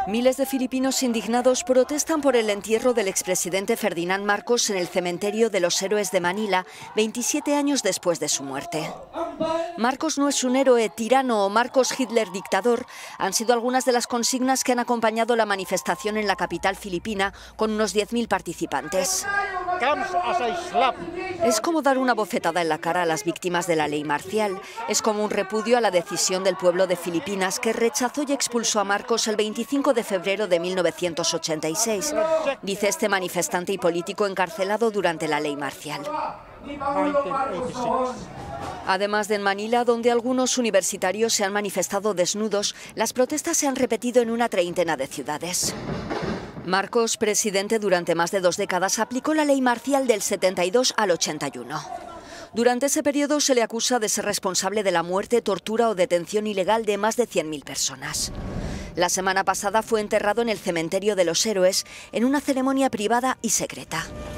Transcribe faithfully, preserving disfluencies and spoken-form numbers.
Miles de filipinos indignados protestan por el entierro del expresidente Ferdinand Marcos en el cementerio de los héroes de Manila, veintisiete años después de su muerte. Marcos no es un héroe tirano o Marcos Hitler dictador han sido algunas de las consignas que han acompañado la manifestación en la capital filipina con unos diez mil participantes. Es como dar una bofetada en la cara a las víctimas de la ley marcial. Es como un repudio a la decisión del pueblo de Filipinas que rechazó y expulsó a Marcos el veinticinco de febrero de mil novecientos ochenta y seis, dice este manifestante y político encarcelado durante la ley marcial. Además de en Manila, donde algunos universitarios se han manifestado desnudos, las protestas se han repetido en una treintena de ciudades. Marcos, presidente durante más de dos décadas, aplicó la ley marcial del setenta y dos al ochenta y uno. Durante ese periodo se le acusa de ser responsable de la muerte, tortura o detención ilegal de más de cien mil personas. La semana pasada fue enterrado en el cementerio de los héroes en una ceremonia privada y secreta.